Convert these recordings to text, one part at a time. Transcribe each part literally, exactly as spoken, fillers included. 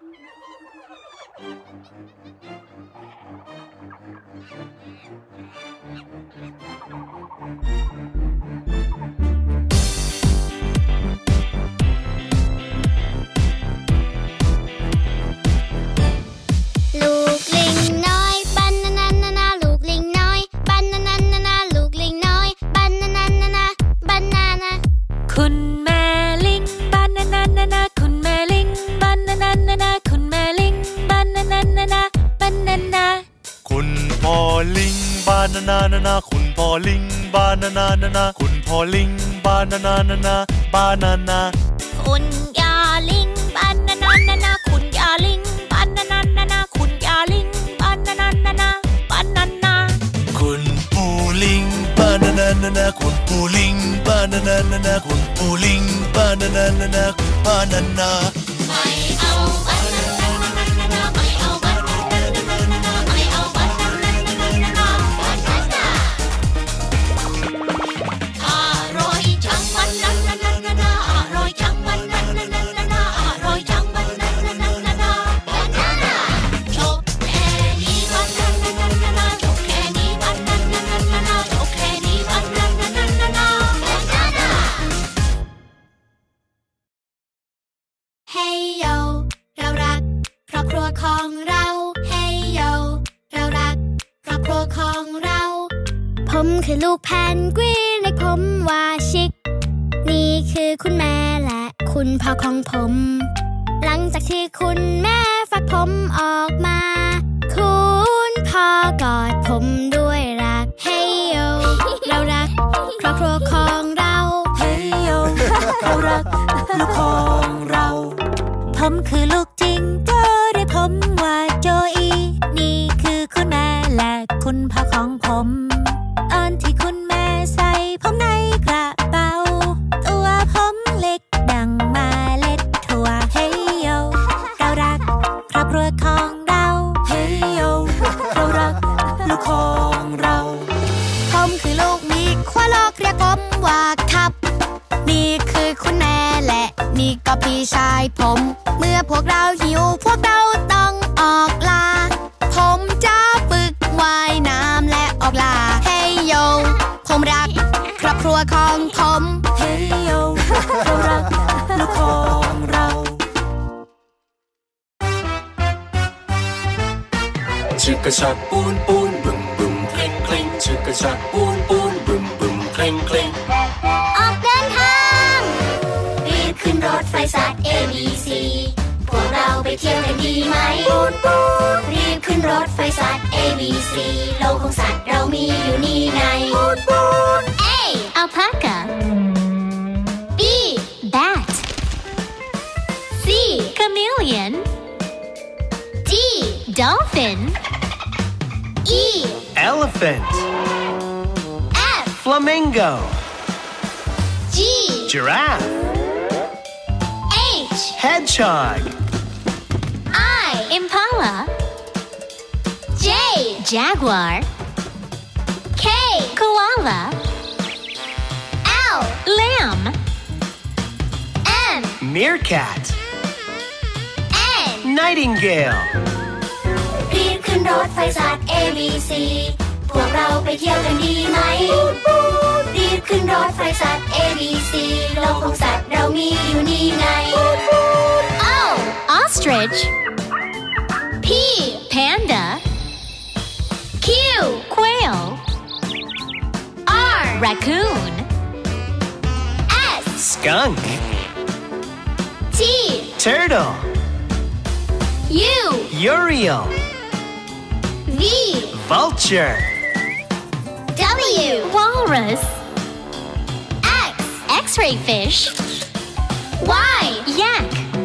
นานานาคุณพ่อลิงบานานานานาคุณพ่อลิงบานานานานาบานานาคุณยาลิงบานานานานาคุณยาลิงบานานานานาคุณยาลิงบานานานานาบานานาคุณปูลิงบานานานานาคุณปูลิงบานานานานาคุณปูลิงบานานานานาบานานาไม่เอาบานานานานาไม่เอาบานานานานาไม่เอาบานานานานาบานานาอร่อยจังบานานานานาอร่อยจังบานานานานาอร่อยจังบานานานานาบานานาจบแค่นี้บานานานานาจบแค่นี้บานานานานาจบแค่นี้บานานานานาบานานาเฮ้ยโยเรารักครอบครัวของเราเฮ้ยโยเรารักครอบครัวของเราผมคือลูกแพนกวินและผมว่าชิคนี่คือคุณแม่และคุณพ่อของผมหลังจากที่คุณแม่ฝากผมออกมาคุณพ่อกอดผมด้วยรักเฮ้ยโยเรารักครอบครัวของเราเฮ้ยโยเรารักลูกของเราผมคือลูกจริงโจ้เรียกผมว่าโจอีนี่คือคุณแม่และคุณพ่อของผมตอนที่คุณแม่ใส่ผมในกระเป๋าตัวผมเล็กดังเมล็ดถั่วเฮ้ยโยเรารักครอบครัวของเราเฮ้ยโยเรารักลูกของเราผมคือลูกมีขั้วโลกเรียกผมว่าครับนี่คือคุณแม่และนี่ก็พี่ชายผมเมื่อพวกเราหิวพวกเราต้องออกล่าผมจะฝึกว่ายน้ำและออกล่าเฮ้ยโยผมรักครอบครัวของผมเฮ้ยโยเรารักลูกของเราชึกกระชักปูนปูนบึมบึมเคร่งเคร่งชึกกระชักปูนปูนบึมบึมเคร่งเคร่งออกเดินทางรีบขึ้นรถไฟสัตว์ เอ บี ซี พวกเราไปเที่ยวกันดีไหมปูนปูนรีบขึ้นรถไฟสัตว์ เอ บี ซี โลกของสัตว์เรามีอยู่นี่ไงปูนปูน A alpaca B bat C chameleon D dolphin E elephant F flamingo G giraffe H hedgehog I impala J jaguar K koala L lamb M meerkat N nightingale รีบขึ้นรถไฟสัตว์ เอ บี ซี พวกเราไปเที่ยวกันดีไหมรีบขึ้นรถไฟสัตว์ เอ บี ซี โลกของสัตว์เรามีอยู่นี่ไง O ostrich P panda Q quail R raccoon S skunk T turtle U urial V vulture W walrus X x-ray fish Y yak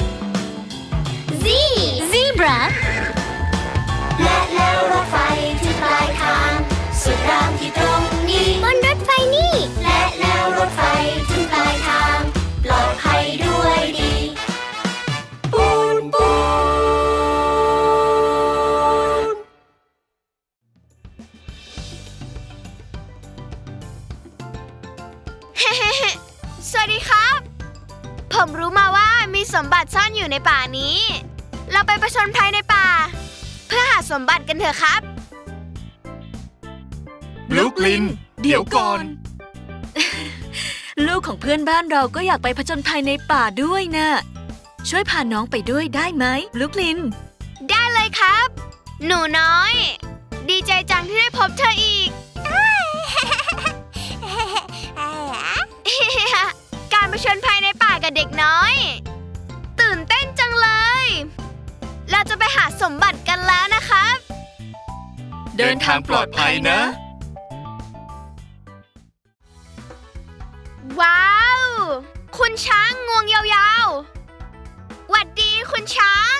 Z zebra และแล้วรถไฟถึงปลายทางสุดรามที่ตรงนี้บนรถไฟนี่และแล้วรถไฟถึงปลายทางปลอดภัยด้วยดีปูนปูนสวัสดีครับผมรู้มาว่ามีสมบัติซ่อนอยู่ในป่านี้เราไปผจญภัยในป่าเพื่อหาสมบัติกันเถอะครับบลุกลินเดี๋ยวก่อนลูกของเพื่อนบ้านเราก็อยากไปผจญภัยในป่าด้วยนะช่วยพาน้องไปด้วยได้ไหมบลุกลินได้เลยครับหนูน้อยดีใจจังที่ได้พบเธออีก การผจญภัยในป่ากับเด็กน้อยตื่นเต้นจังเลยเราจะไปหาสมบัติกันแล้วนะครับเดินทางปลอดภัยนะว้าวคุณช้างงวงยาวๆหวัดดีคุณช้าง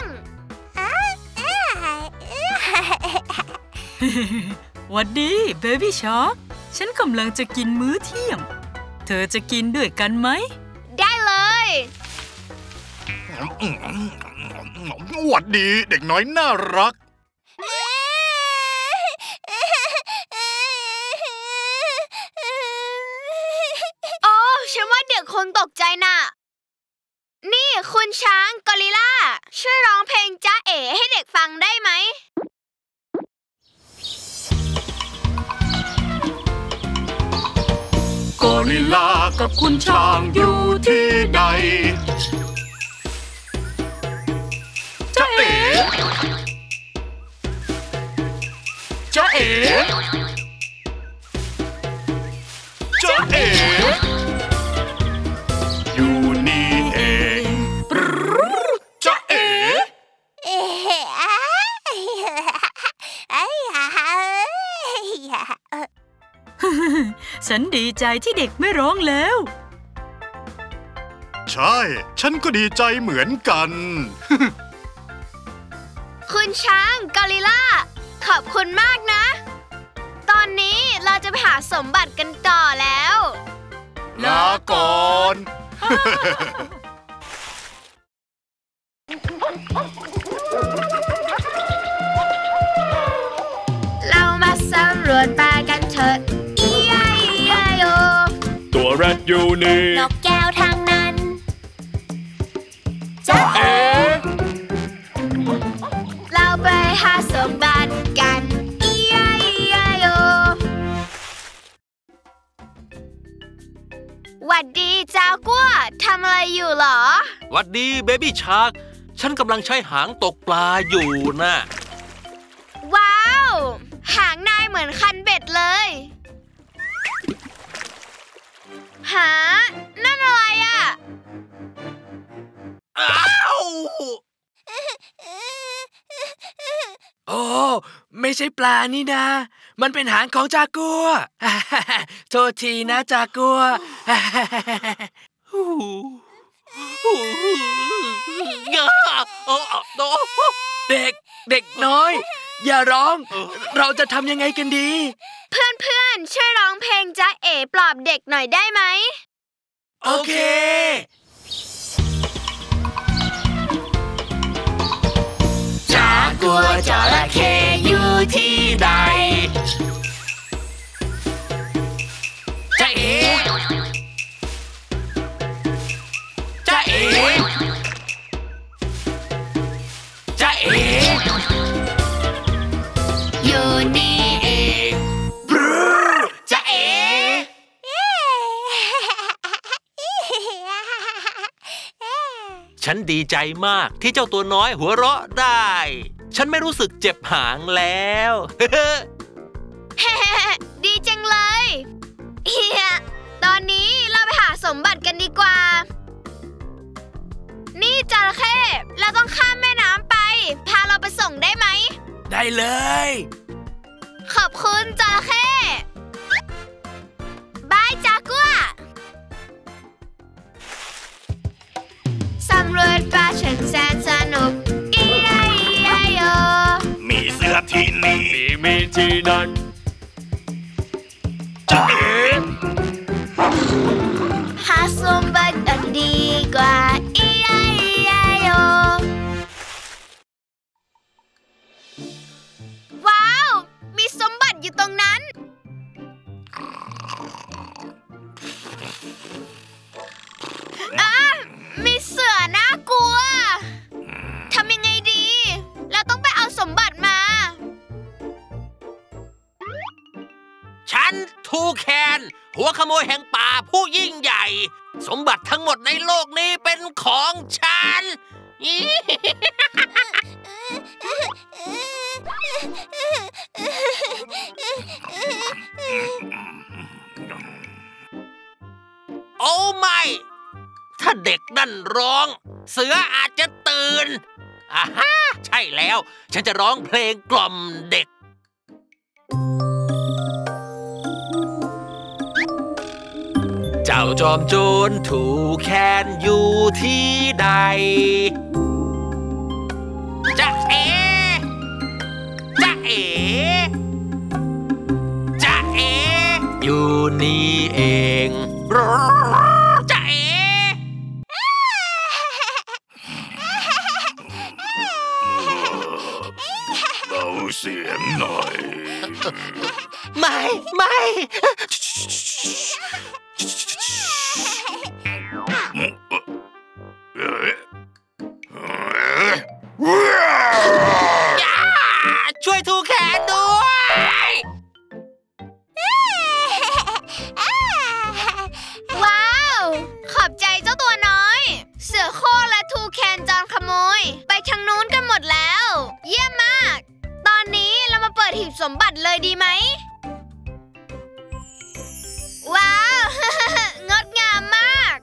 หวัดดีเบบี้ชาร์กฉันกำลังจะกินมื้อเที่ยงเธอจะกินด้วยกันไหมได้เลยหวัดดีเด็กน้อยน่ารักโอ้ฉันว่าเด็กคงตกใจน่ะนี่คุณช้างกอริลลาช่วยร้องเพลงจ๊ะเอ๋ให้เด็กฟังได้ไหมกอริลลากับคุณช้างอยู่ที่ใดจ๊ะเอ๋จ๊ะเอ๋จ๊ะเอ๋อยู่นี่เองจ๊ะเอ๋ฉันดีใจที่เด็กไม่ร้องแล้วใช่ฉันก็ดีใจเหมือนกันคุณช้างกอริลลาขอบคุณมากนะตอนนี้เราจะไปหาสมบัติกันต่อแล้วลาก่อนเรามาสำรวจป่ากันเถอะอีไอไอโอตัวแรดอยู่นี่นกแก้วทางนั้นจ๊ะเอ๋เราไปหาสมบัติกันอีไอไอโอหวัดดีจากัวทำอะไรอยู่หรอหวัดดีเบบี้ชาร์กฉันกำลังใช้หางตกปลาอยู่นะว้าวหางนายเหมือนคันเบ็ดเลยหานั่นอะไรอ่ะอ้าวโอ้ไม่ใช่ปลานี่นะมันเป็นหางของจากัวโทษทีนะจากัวเด็กเด็กน้อยอย่าร้องเราจะทำยังไงกันดีเพื่อนๆช่วยร้องเพลงจ๊ะเอ๋ปลอบเด็กหน่อยได้ไหมโอเคจากัวจระเข้อยู่ที่ใดจ๊ะเอ๋จ๊ะเอ๋จ๊ะเอ๋อยู่นี่เองจ๊ะเอ๋ฉันดีใจมากที่เจ้าตัวน้อยหัวเราะได้ฉันไม่รู้สึกเจ็บหางแล้วดีจังเลยเฮียตอนนี้เราไปหาสมบัติกันดีกว่านี่จระเข้เราต้องข้ามแม่น้ำไปพาเราไปส่งได้ไหมได้เลยขอบคุณจระเข้บายจากัวสำรวจป่าฉันแสนสนุกอีไอไอโอมีเสือที่นี่มีที่นั่นจ๊ะเอ๋หาสมบัติอันดีกว่าอีไอไอโอว้าวมีสมบัติอยู่ตรงนั้นอ่ะมีเสือน่ากลัวทำยังไงดีทูแคนหัวขโมยแห่งป่าผู้ยิ่งใหญ่สมบัติทั้งหมดในโลกนี้เป็นของฉัน โอ้ไม่ถ้าเด็กนั่นร้องเสืออาจจะตื่นอ่าฮะใช่แล้วฉันจะร้องเพลงกล่อมเด็กเจ้าจอมโจรถูกแคนอยู่ที่ใดจ๊ะเอ๋จ๊ะเอ๋จ๊ะเอ๋อยู่นี่เองจ๊ะเอ๋เบาเสียงหน่อยไม่ไม่ช่วยทูแคนด้วยว้าวขอบใจเจ้าตัวน้อยเสือโคร่และทูแคนจอมขโมยไปทางนู้นกันหมดแล้วเยี่ยมมากตอนนี้เรามาเปิดหีบสมบัติเลยดีไหมว้าว งดงามมาก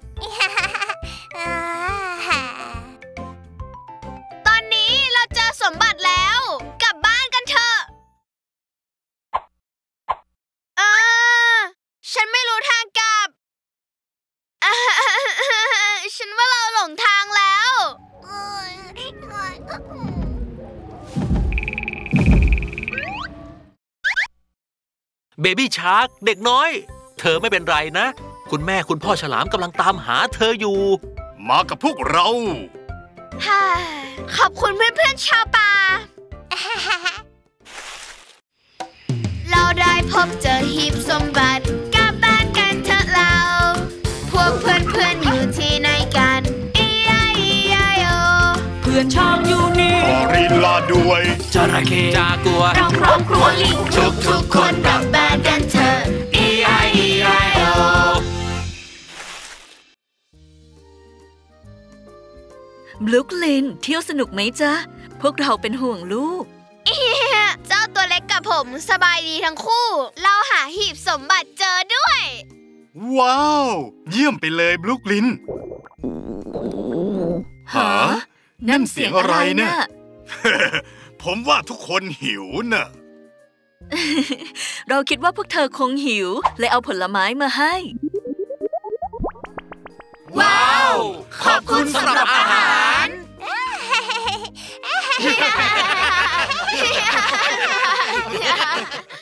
ตอนนี้เราเจอสมบัติแล้วกลับบ้านกันเถอะเออฉันไม่รู้ทางกลับ ฉันว่าเราหลงทางแล้วเบบี้ชาร์กเด็กน้อยเธอไม่เป็นไรนะคุณแม่คุณพ่อฉลามกำลังตามหาเธออยู่มากับพวกเราขอบคุณเพื่อนๆชาวป่า เราได้พบเจอหีบสมบัติกลับบ้านกันเถอะเราพวกเพื่อนๆอยู่ที่ไหนกันอีไออีไอโอเพื่อนช้างอยู่นี่กอริลลาด้วยจระเข้จากัวเราพร้อมกลัวลิงทุกๆคนกลับบ้านกันเถอะอีไออีไอโอบลุกลินเที่ยวสนุกไหมจ๊ะพวกเราเป็นห่วงลูกเจ้าตัวเล็กกับผมสบายดีทั้งคู่เราหาหีบสมบัติเจอด้วยว้าวเยี่ยมไปเลยบลุกลินหานั่นเสียงอะไรเนี่ยผมว่าทุกคนหิวน่ะเราคิดว่าพวกเธอคงหิวเลยเอาผลไม้มาให้ว้าวขอบคุณสำหรับอาหาร